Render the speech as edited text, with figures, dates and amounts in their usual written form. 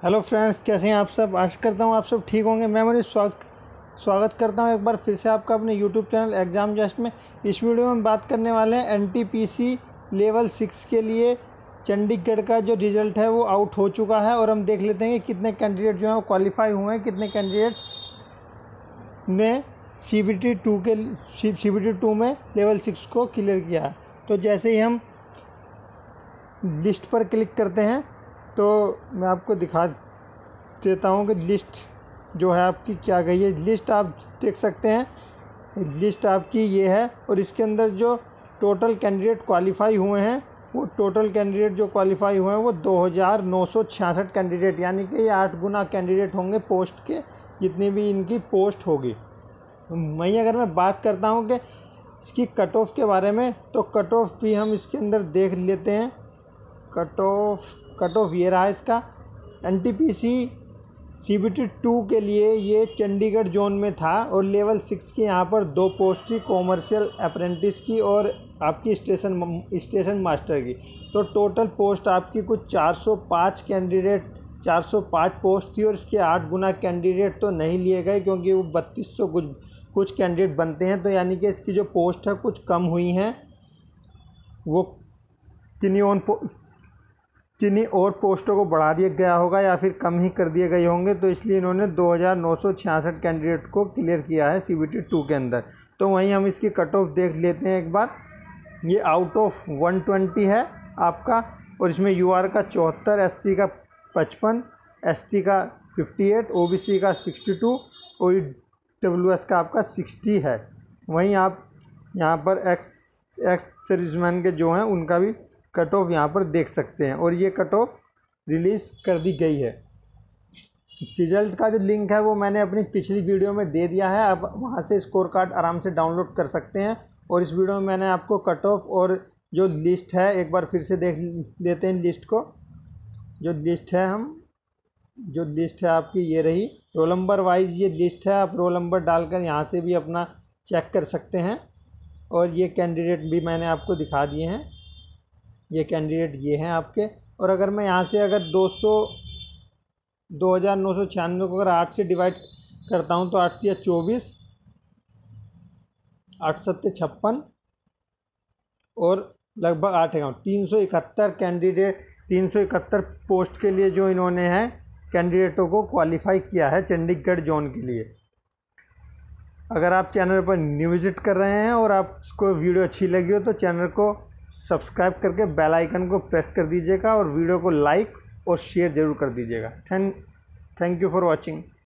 Hello friends, कैसे हैं आप सब। आशा करता हूं आप सब ठीक होंगे। मैं मेरी स्वागत करता हूं एक बार फिर से आपका अपने यूट्यूब चैनल एग्ज़ाम जस्ट में। इस वीडियो में बात करने वाले हैं एनटीपीसी लेवल 6 के लिए चंडीगढ़ का जो रिज़ल्ट है वो आउट हो चुका है, और हम देख लेते हैं कि कितने कैंडिडेट जो हैं वो क्वालिफाई हुए हैं, कितने कैंडिडेट ने CBT 2 में लेवल 6 को क्लियर किया है। तो जैसे ही हम लिस्ट पर क्लिक करते हैं तो मैं आपको दिखा देता हूं कि लिस्ट जो है आपकी क्या गई है। लिस्ट आप देख सकते हैं, लिस्ट आपकी ये है, और इसके अंदर जो टोटल कैंडिडेट क्वालिफाई हुए हैं वो टोटल कैंडिडेट जो क्वालिफाई हुए हैं वो 2966 कैंडिडेट, यानी कि ये 8 गुना कैंडिडेट होंगे पोस्ट के, जितनी भी इनकी पोस्ट होगी। वहीं अगर मैं बात करता हूं कि इसकी कट ऑफ के बारे में, तो कट ऑफ भी हम इसके अंदर देख लेते हैं। कट ऑफ ये रहा इसका। एनटीपीसी CBT 2 के लिए ये चंडीगढ़ जोन में था, और लेवल 6 की यहाँ पर 2 पोस्ट थी, कॉमर्शियल अप्रेंटिस की और आपकी स्टेशन मास्टर की। तो टोटल पोस्ट आपकी कुछ 405 पोस्ट थी, और इसके 8 गुना कैंडिडेट तो नहीं लिए गए, क्योंकि वो 3200 कुछ कैंडिडेट बनते हैं। तो यानी कि इसकी जो पोस्ट है कुछ कम हुई हैं, वो किन्हीं और पोस्टों को बढ़ा दिया गया होगा या फिर कम ही कर दिए गए होंगे। तो इसलिए इन्होंने 2966 कैंडिडेट को क्लियर किया है CBT 2 के अंदर। तो वहीं हम इसकी कट ऑफ देख लेते हैं एक बार। ये आउट ऑफ 120 है आपका, और इसमें UR का 74, SC का 55, ST का 58, OBC का 62 और WS का आपका 60 है। वहीं आप यहाँ पर एक्स सर्विसमैन के जो हैं उनका भी कट ऑफ यहाँ पर देख सकते हैं, और ये कट ऑफ रिलीज़ कर दी गई है। रिज़ल्ट का जो लिंक है वो मैंने अपनी पिछली वीडियो में दे दिया है, आप वहाँ से स्कोर कार्ड आराम से डाउनलोड कर सकते हैं। और इस वीडियो में मैंने आपको कट ऑफ और जो लिस्ट है एक बार फिर से देख लेते हैं लिस्ट को। जो लिस्ट है आपकी ये रही, रोल नंबर वाइज ये लिस्ट है। आप रोल नंबर डालकर यहाँ से भी अपना चेक कर सकते हैं, और ये कैंडिडेट भी मैंने आपको दिखा दिए हैं। ये कैंडिडेट ये हैं आपके। और अगर मैं यहाँ से अगर 2996 को अगर 8 से डिवाइड करता हूँ तो 8 या 24, 8 सत्ते 56 और लगभग 8 अकाउंट 371 कैंडिडेट 371 पोस्ट के लिए जो इन्होंने हैं कैंडिडेटों को क्वालिफाई किया है चंडीगढ़ जोन के लिए। अगर आप चैनल पर न्यू विजिट कर रहे हैं और आपको वीडियो अच्छी लगी हो तो चैनल को सब्सक्राइब करके बेल आइकन को प्रेस कर दीजिएगा, और वीडियो को लाइक और शेयर ज़रूर कर दीजिएगा। Thank you for watching.